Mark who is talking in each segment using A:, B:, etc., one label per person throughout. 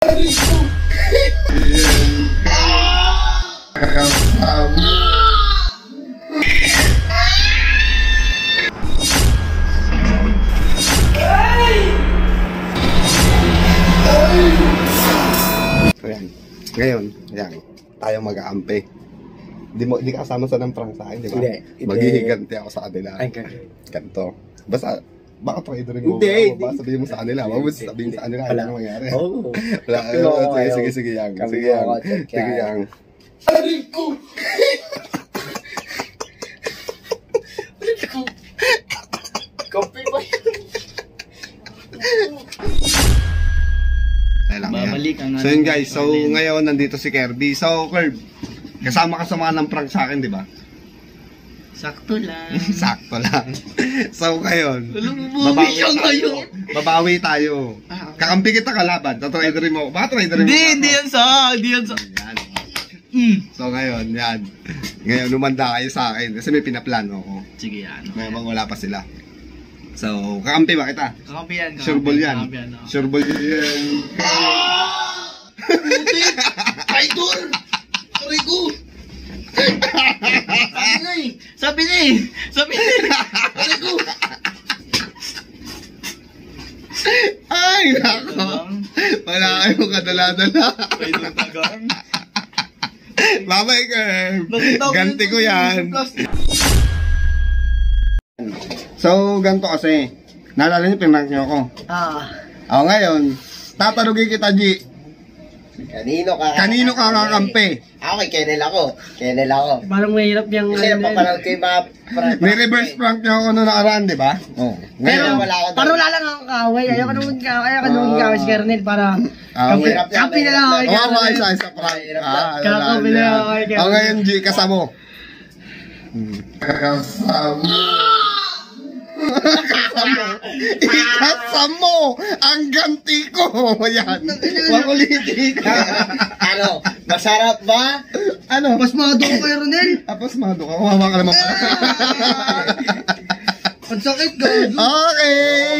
A: Ngayon, yan, tayo mag-aampi. Di ka kasama sa ng prank sa akin, di ba?
B: Hindi.
A: Maghihiganti ako sa kanila.
B: Ay,
A: ganito. Basta, baka traidorin mo.
B: Hindi.
A: Sabihin mo sa kanila. Wag mo sabihin sa kanila. Ano mangyari?
B: Oo.
A: Sige, yang. Sige, yang. Aray ko!
B: Kopi ba yan?
A: So yun guys, so ngayon nandito si Kirby. So Kirby, kasama ka sa mga ng prank sa akin, di ba?
B: Sakto lang.
A: Sakto lang. So ngayon, babawi tayo. Kakampi kita kalaban. Tatraiderin mo. Baka traiderin mo.
B: Hindi yan sa.
A: So ngayon, yan. Ngayon, lumanda kayo sa akin. Kasi may pinaplano ako.
B: Sige yan.
A: Mayroong wala pa sila. So, kakampi ba kita?
B: Kakampi yan.
A: Sureball yan. Sureball yan.
B: Traitor! Sorry ko! Sabi na eh! Sorry ko!
A: Ay, nako! Wala kayong kadala-dala.
B: Traitor tagang.
A: Babay ka. Ganti ko yan. So, ganito kasi. Naalala niyo, pinrank niyo ako. Ako ngayon, tatanungin kita, G. Kanino ka kakampi?
C: Ako kay Kennel ako.
D: Parang mahirap yung...
C: Kasi napapanood ko yung mga...
A: Ni-reverse prank niyo ako noong nakaraan, di ba? Oo.
D: Pero parang wala lang ang kaway. Ayoko nung kaway si Kernel para... Kampi na lang ako kay Kernel.
A: Oo, isa prank.
D: Kampi na lang ako kay Kernel.
A: Ako ngayon, G, kasamo. Ikasamo ang ganti ko. Yan. Makulitin ka.
C: Ano? Masarap ba?
A: Ano?
D: Pasmado ko kay Ronel.
A: Pasmado ka. Kumawa ka naman.
D: Pagsakit ka.
A: Okay.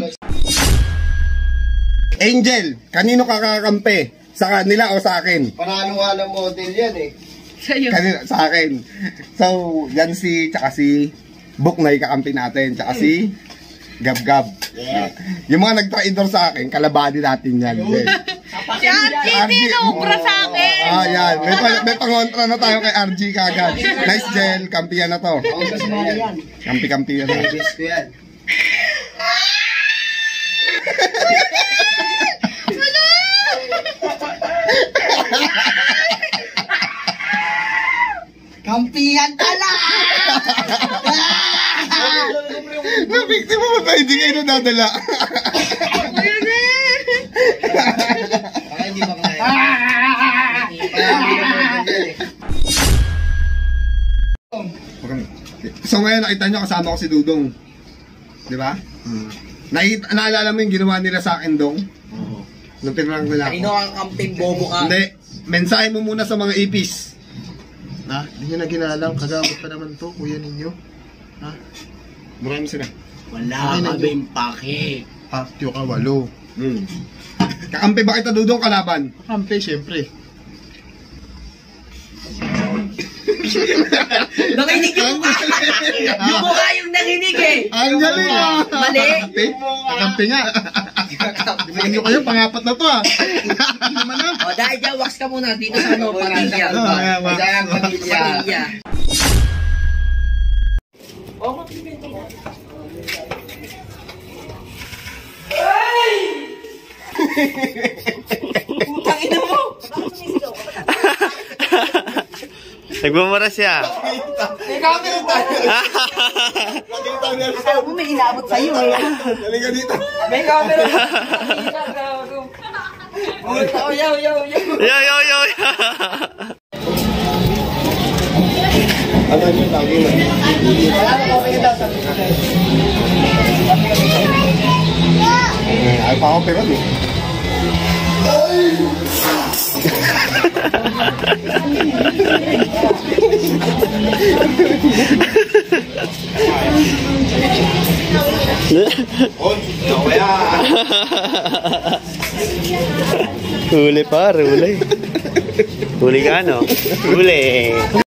A: Angel, kanino ka kakampi? Sa kanila o sa akin?
C: Panalo-halo model yan eh.
D: Sa'yo.
A: Kanina, sa akin. So, yan tsaka si Buknay kakampi natin, tsaka si Gab-Gab.
C: Yeah.
A: Yung mga nag-traidor sa akin, kalabanin natin yan.
E: Si RG tinubra sa akin.
A: Yan. May pangontra na tayo kay RG kagad. Nice, Jel. Kampiyan na to. Kampi-kampiyan na.
C: Guess ko yan.
D: Kampihan tala!
A: Na-victim mo ba? Hindi kayo nadadala.
C: Baka hindi ba kaya?
A: So ngayon nakita nyo kasama ko si Dudong. Di ba? Naalala mo yung ginawa nila sa akin, Dong? Oo. Nung pinarang nila ako.
C: Kanino ang kamping bobo ka?
A: Hindi. Mensahe mo muna sa mga ipis.
B: Ha? Hindi nyo na ginalang. Kagabot pa naman to, kuya ninyo. Ha?
A: Marami sila.
C: Wala kaming pake.
B: Patyo ka, walo.
A: Kakampi ba kita, Dudong, kalaban?
B: Kampi, syempre.
D: Nakinig yung mukha! Yung mukha yung nanginig eh!
A: Ang galing ah!
D: Mali!
B: Kampi nga. Dibayan nyo kayo, pangapat na to ah.
D: O dahil dyan, wax ka muna dito sa ano, pamilya. Pamilya.
E: Putang ina mo!
F: Nagmumura siya.
E: May camera tayo! Alam mo, may inabot sa'yo eh.
A: Galing ka dito.
E: May camera! Yo!
F: Yo!
A: Ano yung lagi na? Ay, pa ako pero eh. Oh, no,
F: Huli par, huli. Huli ka, no? Huli.